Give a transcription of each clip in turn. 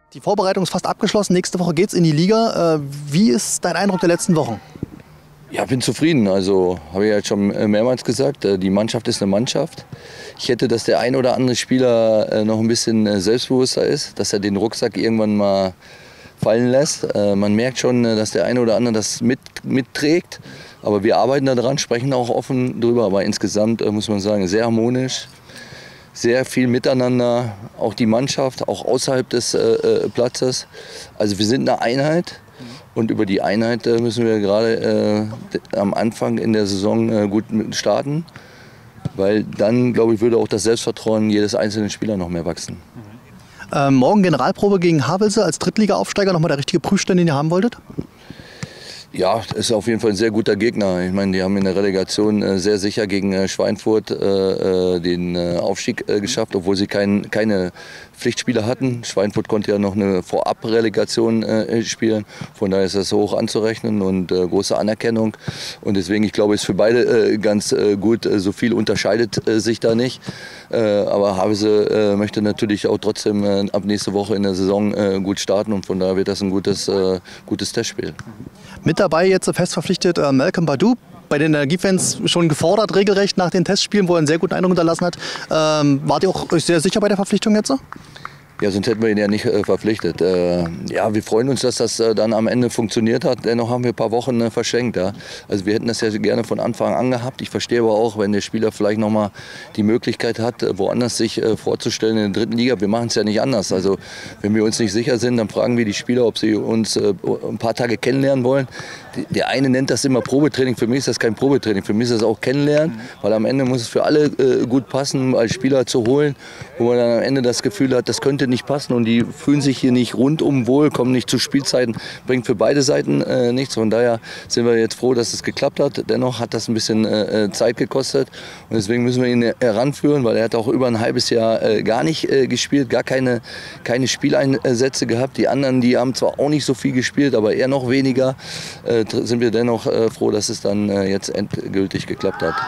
Die Vorbereitung ist fast abgeschlossen. Nächste Woche geht's in die Liga. Wie ist dein Eindruck der letzten Wochen? Ja, bin zufrieden. Also habe ich ja schon mehrmals gesagt, die Mannschaft ist eine Mannschaft. Ich hätte, dass der ein oder andere Spieler noch ein bisschen selbstbewusster ist, dass er den Rucksack irgendwann mal fallen lässt. Man merkt schon, dass der eine oder andere das mitträgt. Aber wir arbeiten daran, sprechen auch offen drüber. Aber insgesamt muss man sagen, sehr harmonisch. Sehr viel miteinander, auch die Mannschaft, auch außerhalb des Platzes. Also wir sind eine Einheit und über die Einheit müssen wir gerade am Anfang in der Saison gut starten, weil dann, glaube ich, würde auch das Selbstvertrauen jedes einzelnen Spieler noch mehr wachsen. Morgen Generalprobe gegen Havelse als Drittliga-Aufsteiger, nochmal der richtige Prüfstand, den ihr haben wolltet? Ja, ist auf jeden Fall ein sehr guter Gegner. Ich meine, die haben in der Relegation sehr sicher gegen Schweinfurt den Aufstieg geschafft, obwohl sie keine Pflichtspieler hatten. Schweinfurt konnte ja noch eine Vorab-Relegation spielen. Von daher ist das hoch anzurechnen und große Anerkennung. Und deswegen, ich glaube, ist für beide ganz gut. So viel unterscheidet sich da nicht. Aber Havelse möchte natürlich auch trotzdem ab nächste Woche in der Saison gut starten. Und von daher wird das ein gutes Testspiel. Mit dabei jetzt fest verpflichtet Malcolm Badou, bei den Energiefans schon gefordert regelrecht nach den Testspielen, wo er einen sehr guten Eindruck hinterlassen hat. Wart ihr auch euch sehr sicher bei der Verpflichtung jetzt? Ja, sonst hätten wir ihn ja nicht verpflichtet. Ja, wir freuen uns, dass das dann am Ende funktioniert hat. Dennoch haben wir ein paar Wochen verschenkt. Ja. Also wir hätten das ja gerne von Anfang an gehabt. Ich verstehe aber auch, wenn der Spieler vielleicht noch mal die Möglichkeit hat, woanders sich vorzustellen in der dritten Liga. Wir machen es ja nicht anders. Also wenn wir uns nicht sicher sind, dann fragen wir die Spieler, ob sie uns ein paar Tage kennenlernen wollen. Der eine nennt das immer Probetraining. Für mich ist das kein Probetraining. Für mich ist das auch Kennenlernen, weil am Ende muss es für alle gut passen, als Spieler zu holen, wo man dann am Ende das Gefühl hat, das könnte nicht passen und die fühlen sich hier nicht rundum wohl, kommen nicht zu Spielzeiten, bringt für beide Seiten nichts. Von daher sind wir jetzt froh, dass es geklappt hat. Dennoch hat das ein bisschen Zeit gekostet und deswegen müssen wir ihn heranführen, weil er hat auch über ein halbes Jahr gar nicht gespielt, gar keine Spieleinsätze gehabt. Die anderen, die haben zwar auch nicht so viel gespielt, aber er noch weniger. Sind wir dennoch froh, dass es dann jetzt endgültig geklappt hat.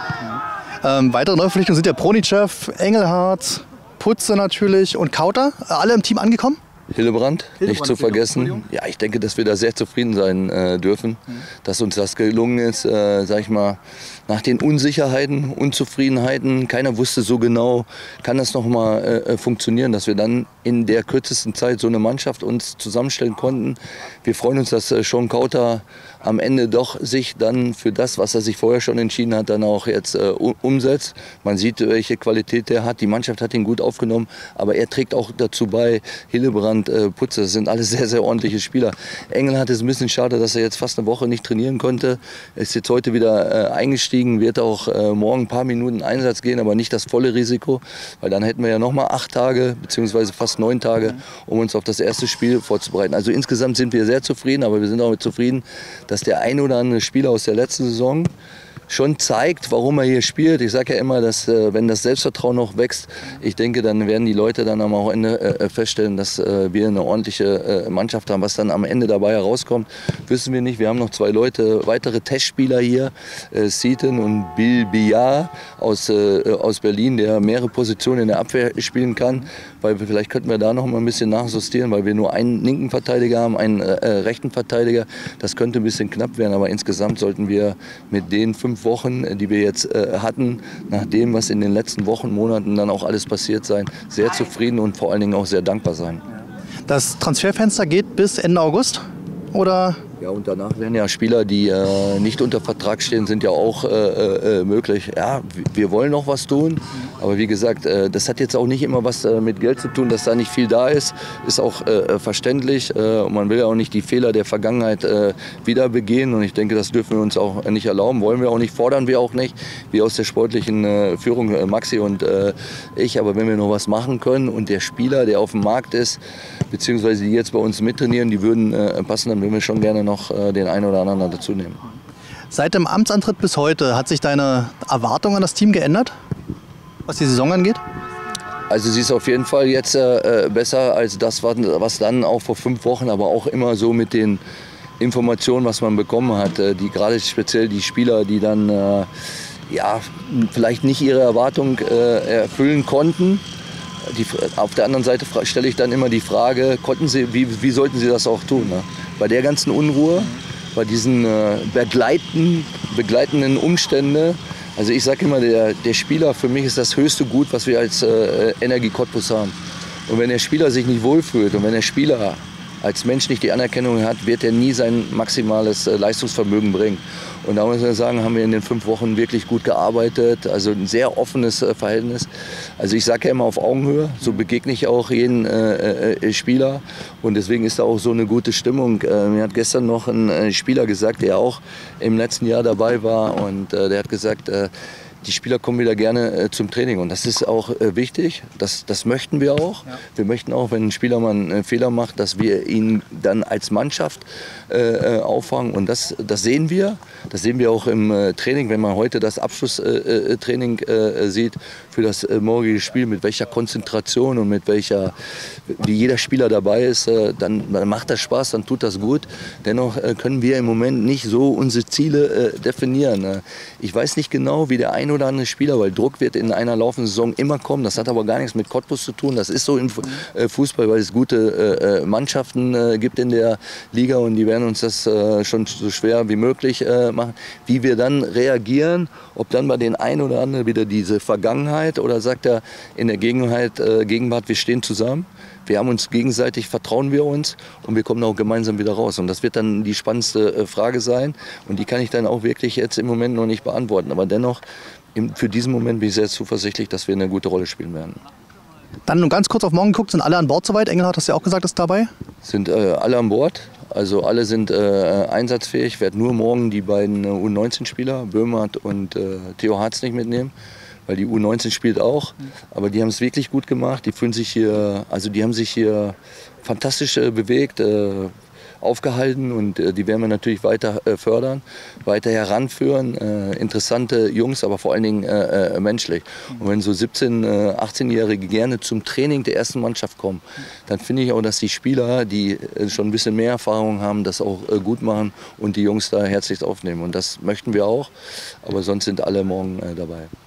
Weitere Neuverpflichtungen sind ja Pronicev, Engelhardt, Putze natürlich und Kauter. Alle im Team angekommen? Hildebrand, nicht zu vergessen. Ja, ich denke, dass wir da sehr zufrieden sein dürfen, dass uns das gelungen ist, sag ich mal, nach den Unsicherheiten, Unzufriedenheiten. Keiner wusste so genau, kann das noch mal funktionieren, dass wir dann in der kürzesten Zeit so eine Mannschaft uns zusammenstellen konnten. Wir freuen uns, dass Sean Kauter am Ende doch sich dann für das, was er sich vorher schon entschieden hat, dann auch jetzt umsetzt. Man sieht, welche Qualität er hat. Die Mannschaft hat ihn gut aufgenommen, aber er trägt auch dazu bei. Hildebrand, Putze, das sind alles sehr, sehr ordentliche Spieler. Engelhardt ist ein bisschen schade, dass er jetzt fast eine Woche nicht trainieren konnte. Er ist jetzt heute wieder eingestiegen, wird auch morgen ein paar Minuten Einsatz gehen, aber nicht das volle Risiko, weil dann hätten wir ja noch mal 8 Tage beziehungsweise fast 9 Tage, um uns auf das erste Spiel vorzubereiten. Also insgesamt sind wir sehr zufrieden, aber wir sind auch zufrieden, dass der ein oder andere Spieler aus der letzten Saison schon zeigt, warum er hier spielt. Ich sage ja immer, dass wenn das Selbstvertrauen noch wächst, ich denke, dann werden die Leute dann am Ende feststellen, dass wir eine ordentliche Mannschaft haben. Was dann am Ende dabei herauskommt, wissen wir nicht. Wir haben noch 2 weitere Testspieler hier, Seaton und Bill Biar aus Berlin, der mehrere Positionen in der Abwehr spielen kann. Weil vielleicht könnten wir da noch mal ein bisschen nachjustieren, weil wir nur einen linken Verteidiger haben, einen rechten Verteidiger. Das könnte ein bisschen knapp werden, aber insgesamt sollten wir mit den 5 Wochen, die wir jetzt hatten, nach dem, was in den letzten Wochen, Monaten dann auch alles passiert sein, sehr zufrieden und vor allen Dingen auch sehr dankbar sein. Das Transferfenster geht bis Ende August, oder? Ja, und danach werden ja Spieler, die nicht unter Vertrag stehen, sind ja auch möglich. Ja, wir wollen noch was tun, aber wie gesagt, das hat jetzt auch nicht immer was mit Geld zu tun, dass da nicht viel da ist auch verständlich. Und man will ja auch nicht die Fehler der Vergangenheit wieder begehen und ich denke, das dürfen wir uns auch nicht erlauben, wollen wir auch nicht, fordern wir auch nicht, wie aus der sportlichen Führung Maxi und ich. Aber wenn wir noch was machen können und der Spieler, der auf dem Markt ist, beziehungsweise die jetzt bei uns mittrainieren, die würden passen, dann würden wir schon gerne noch den einen oder anderen dazu nehmen. Seit dem Amtsantritt bis heute hat sich deine Erwartung an das Team geändert, was die Saison angeht? Also sie ist auf jeden Fall jetzt besser als das, was dann auch vor 5 Wochen, aber auch immer so mit den Informationen, was man bekommen hat, die gerade speziell die Spieler, die dann ja, vielleicht nicht ihre Erwartung erfüllen konnten, Auf der anderen Seite stelle ich dann immer die Frage, wie sollten sie das auch tun? Ne? Bei der ganzen Unruhe, bei diesen begleitenden Umständen. Also ich sage immer, der Spieler, für mich ist das höchste Gut, was wir als Energie Cottbus haben. Und wenn der Spieler sich nicht wohlfühlt und wenn der Spieler als Mensch nicht die Anerkennung hat, wird er nie sein maximales Leistungsvermögen bringen. Und da muss man sagen, haben wir in den 5 Wochen wirklich gut gearbeitet, also ein sehr offenes Verhältnis. Also ich sage ja immer auf Augenhöhe, so begegne ich auch jeden Spieler und deswegen ist da auch so eine gute Stimmung. Mir hat gestern noch ein Spieler gesagt, der auch im letzten Jahr dabei war und der hat gesagt, die Spieler kommen wieder gerne zum Training und das ist auch wichtig, das möchten wir auch. Ja. Wir möchten auch, wenn ein Spieler mal einen Fehler macht, dass wir ihn dann als Mannschaft auffangen und das sehen wir. Das sehen wir auch im Training, wenn man heute das Abschlusstraining sieht für das morgige Spiel, mit welcher Konzentration und wie jeder Spieler dabei ist, dann macht das Spaß, dann tut das gut. Dennoch können wir im Moment nicht so unsere Ziele definieren. Ich weiß nicht genau, wie der ein oder andere Spieler, weil Druck wird in einer laufenden Saison immer kommen. Das hat aber gar nichts mit Cottbus zu tun. Das ist so im Fußball, weil es gute Mannschaften gibt in der Liga und die werden uns das schon so schwer wie möglich machen. Wie wir dann reagieren, ob dann bei den einen oder anderen wieder diese Vergangenheit oder sagt er in der Gegenwart, wir stehen zusammen. Wir haben uns gegenseitig, vertrauen wir uns und wir kommen auch gemeinsam wieder raus. Und das wird dann die spannendste Frage sein und die kann ich dann auch wirklich jetzt im Moment noch nicht beantworten. Aber dennoch, für diesen Moment bin ich sehr zuversichtlich, dass wir eine gute Rolle spielen werden. Dann nur ganz kurz auf morgen geguckt, sind alle an Bord soweit? Engelhardt, hast du ja auch gesagt, ist dabei? Sind alle an Bord. Also alle sind einsatzfähig. Ich werde nur morgen die beiden U19-Spieler, Böhmert und Theo Hartz, nicht mitnehmen. Weil die U19 spielt auch, aber die haben es wirklich gut gemacht. Die fühlen sich hier, also die haben sich hier fantastisch bewegt, aufgehalten und die werden wir natürlich weiter fördern, weiter heranführen. Interessante Jungs, aber vor allen Dingen menschlich. Und wenn so 17-, 18-Jährige gerne zum Training der ersten Mannschaft kommen, dann finde ich auch, dass die Spieler, die schon ein bisschen mehr Erfahrung haben, das auch gut machen und die Jungs da herzlich aufnehmen. Und das möchten wir auch, aber sonst sind alle morgen dabei.